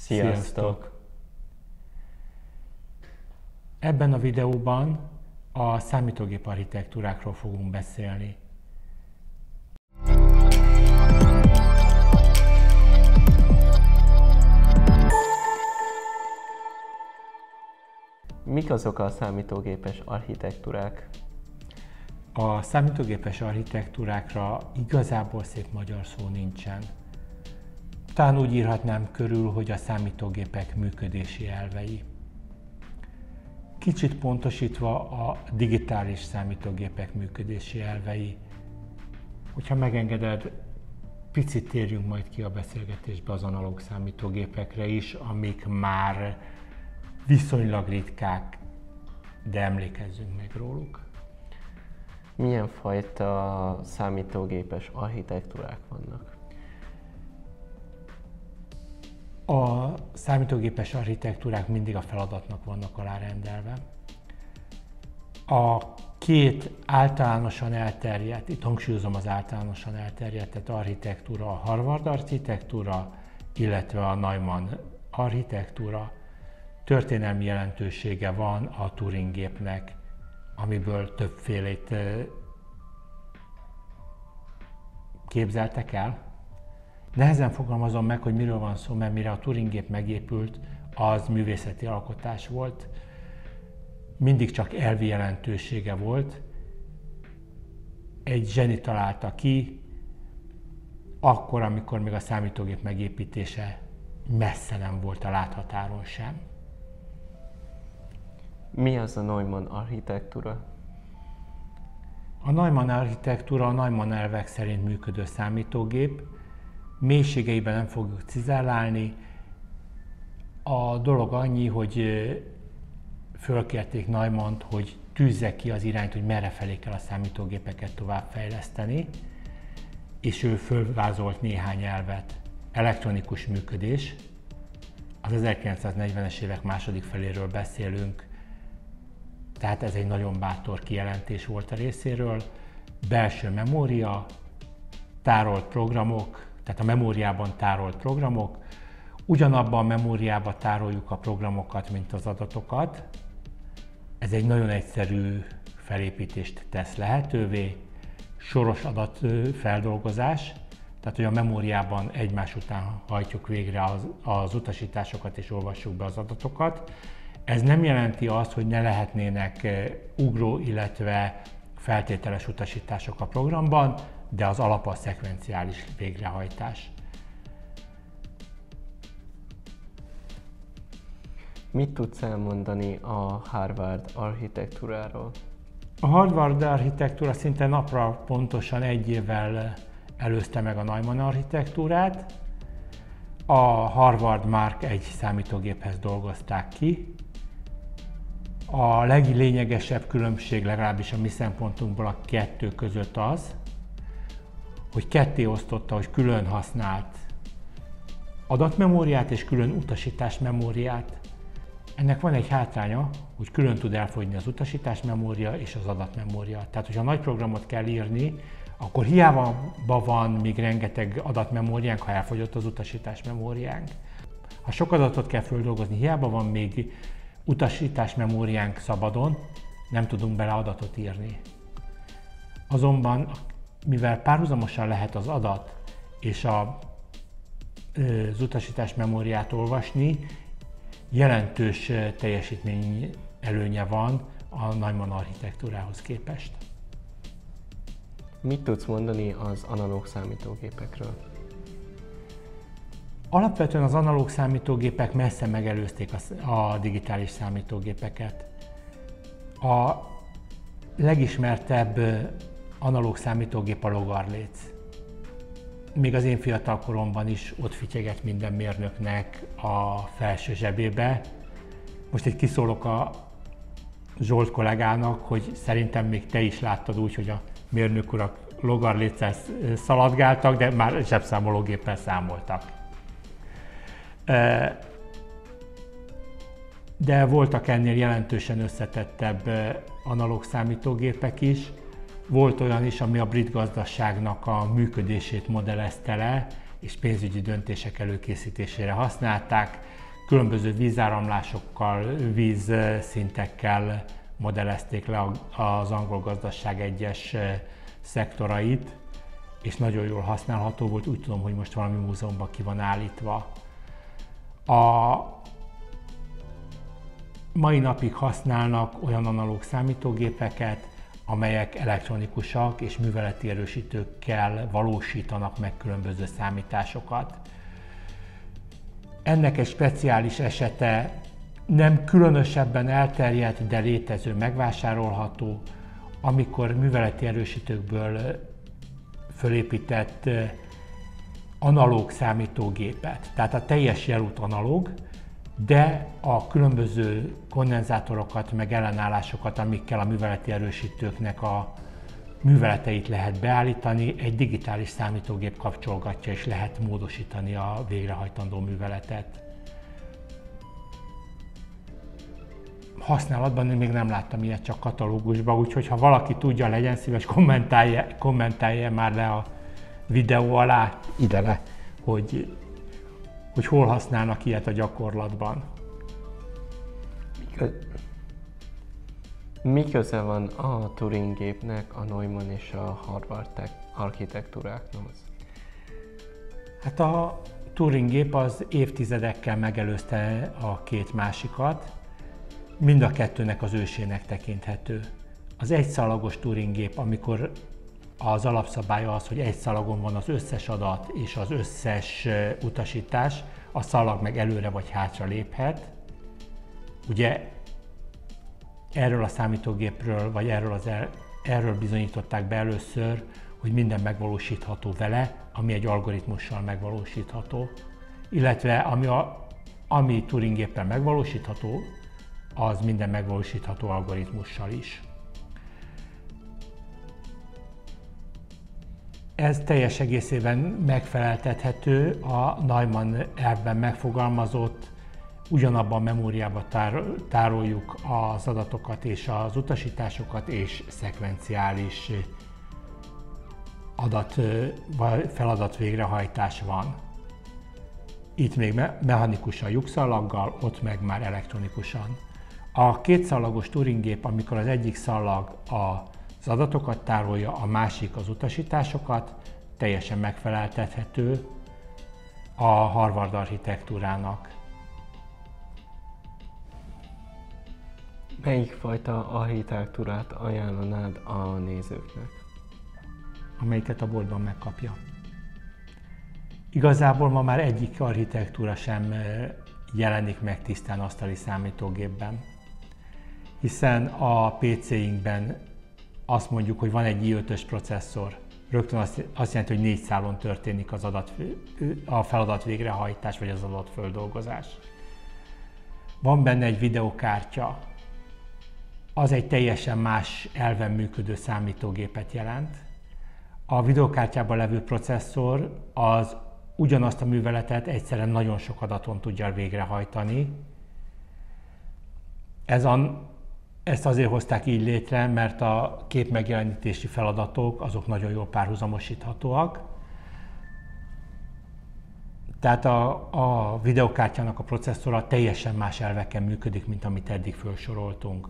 Sziasztok! Ebben a videóban a számítógép architektúrákról fogunk beszélni. Mik azok a számítógépes architektúrák? A számítógépes architektúrákra igazából szép magyar szó nincsen. Talán úgy írhatnám körül, hogy a számítógépek működési elvei. Kicsit pontosítva a digitális számítógépek működési elvei. Hogyha megengeded, picit térjünk majd ki a beszélgetésbe az analóg számítógépekre is, amik már viszonylag ritkák, de emlékezzünk meg róluk. Milyen fajta számítógépes architektúrák vannak? A számítógépes architektúrák mindig a feladatnak vannak alárendelve. A két általánosan elterjedt, itt hangsúlyozom az általánosan elterjedt architektúra, a Harvard architektúra, illetve a Neumann architektúra. Történelmi jelentősége van a Turing gépnek, amiből többfélét képzeltek el. Nehezen fogalmazom meg, hogy miről van szó, mert mire a Turing gép megépült, az művészeti alkotás volt. Mindig csak elvi jelentősége volt. Egy zseni találta ki, akkor, amikor még a számítógép megépítése messze nem volt a láthatáron sem. Mi az a Neumann architektúra? A Neumann architektúra a Neumann elvek szerint működő számítógép. Mélységeiben nem fogjuk cizellálni. A dolog annyi, hogy fölkérték Neumannt, hogy tűzze ki az irányt, hogy merre felé kell a számítógépeket továbbfejleszteni, és ő fölvázolt néhány elvet. Elektronikus működés, az 1940-es évek második feléről beszélünk, tehát ez egy nagyon bátor kijelentés volt a részéről. Belső memória, tárolt programok, tehát a memóriában tárolt programok. Ugyanabban a memóriában tároljuk a programokat, mint az adatokat. Ez egy nagyon egyszerű felépítést tesz lehetővé. Soros adatfeldolgozás, tehát hogy a memóriában egymás után hajtjuk végre az utasításokat és olvassuk be az adatokat. Ez nem jelenti azt, hogy ne lehetnének ugró, illetve feltételes utasítások a programban, de az alap a szekvenciális végrehajtás. Mit tudsz elmondani a Harvard architektúráról? A Harvard architektúra szinte napra pontosan egy évvel előzte meg a Neumann architektúrát. A Harvard Mark I számítógéphez dolgozták ki. A leglényegesebb különbség, legalábbis a mi szempontunkból a kettő között az, hogy ketté osztotta, hogy külön használt adatmemóriát és külön utasításmemóriát. Ennek van egy hátránya, hogy külön tud elfogyni az utasításmemória és az adatmemória. Tehát, hogyha nagy programot kell írni, akkor hiába van még rengeteg adatmemóriánk, ha elfogyott az utasításmemóriánk. Ha sok adatot kell földolgozni, hiába van még utasításmemóriánk szabadon, nem tudunk bele adatot írni. Azonban, mivel párhuzamosan lehet az adat és az utasításmemóriát olvasni, jelentős teljesítmény előnye van a Neumann architektúrához képest. Mit tudsz mondani az analóg számítógépekről? Alapvetően az analóg számítógépek messze megelőzték a digitális számítógépeket. A legismertebb analóg számítógép a Logarléc. Még az én fiatal koromban is ott fityegett minden mérnöknek a felső zsebébe. Most egy kiszólok a Zsolt kollégának, hogy szerintem még te is láttad úgy, hogy a mérnök urak Logarléccel szaladgáltak, de már zsebszámológéppel számoltak. De voltak ennél jelentősen összetettebb analóg számítógépek is. Volt olyan is, ami a brit gazdaságnak a működését modellezte le, és pénzügyi döntések előkészítésére használták. Különböző vízáramlásokkal, vízszintekkel modellezték le az angol gazdaság egyes szektorait, és nagyon jól használható volt. Úgy tudom, hogy most valami múzeumban ki van állítva. A mai napig használnak olyan analóg számítógépeket, amelyek elektronikusak és műveleti erősítőkkel valósítanak meg különböző számításokat. Ennek egy speciális esete nem különösebben elterjedt, de létező, megvásárolható, amikor műveleti erősítőkből fölépített analóg számítógépet, tehát a teljes jelút analóg, de a különböző kondenzátorokat, meg ellenállásokat, amikkel a műveleti erősítőknek a műveleteit lehet beállítani, egy digitális számítógép kapcsolgatja, és lehet módosítani a végrehajtandó műveletet. Használatban én még nem láttam ilyet, csak katalógusban, úgyhogy ha valaki tudja, legyen szíves, kommentálja már le a videó alá, ide le, hogy hol használnak ilyet a gyakorlatban. Mi köze van a Turing gépnek a Neumann és a Harvard architektúrákhoz? Hát a Turing gép az évtizedekkel megelőzte a két másikat, mind a kettőnek az ősének tekinthető. Az egyszalagos Turing gép, amikor az alapszabálya az, hogy egy szalagon van az összes adat és az összes utasítás, a szalag meg előre vagy hátra léphet. Ugye erről a számítógépről, vagy erről bizonyították be először, hogy minden megvalósítható vele, ami egy algoritmussal megvalósítható. Illetve ami Turing géppel megvalósítható, az minden megvalósítható algoritmussal is. Ez teljes egészében megfeleltethető a Neumann elvben megfogalmazott, ugyanabban a memóriába tároljuk az adatokat és az utasításokat, és szekvenciális feladat végrehajtás van. Itt még mechanikusan lyukszallaggal, ott meg már elektronikusan. A kétszallagos Turing gép, amikor az egyik szallag az adatokat tárolja, a másik az utasításokat, teljesen megfeleltethető a Harvard architektúrának. Melyik fajta architektúrát ajánlanád a nézőknek? Amelyiket a boltban megkapja. Igazából ma már egyik architektúra sem jelenik meg tisztán asztali számítógépben, hiszen a PC-inkben azt mondjuk, hogy van egy i5-ös processzor, rögtön azt jelenti, hogy 4 szálon történik a feladat végrehajtás vagy az adatföldolgozás. Van benne egy videokártya, az egy teljesen más elven működő számítógépet jelent. A videokártyában levő processzor az ugyanazt a műveletet egyszerűen nagyon sok adaton tudja végrehajtani. Ezt azért hozták így létre, mert a képmegjelenítési feladatok azok nagyon jól párhuzamosíthatóak. Tehát a videokártyának a processzora teljesen más elveken működik, mint amit eddig felsoroltunk.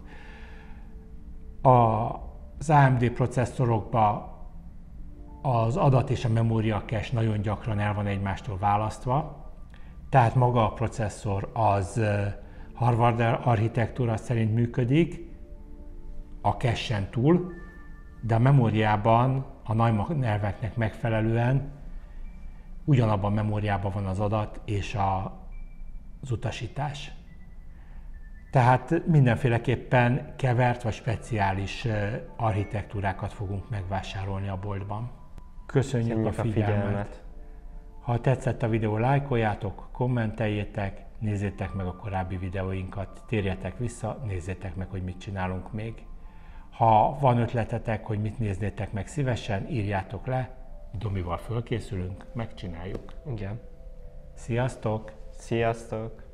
Az AMD processzorokban az adat és a memória cache nagyon gyakran el van egymástól választva, tehát maga a processzor az Harvard architektúra szerint működik, a cache-en túl, de a memóriában a Neumann elveknek megfelelően ugyanabban a memóriában van az adat és az utasítás. Tehát mindenféleképpen kevert vagy speciális architektúrákat fogunk megvásárolni a boltban. Köszönjük a figyelmet! Ha tetszett a videó, lájkoljátok, kommenteljétek, nézzétek meg a korábbi videóinkat, térjetek vissza, nézzétek meg, hogy mit csinálunk még. Ha van ötletetek, hogy mit néznétek meg szívesen, írjátok le, Domival fölkészülünk, megcsináljuk. Igen. Sziasztok! Sziasztok!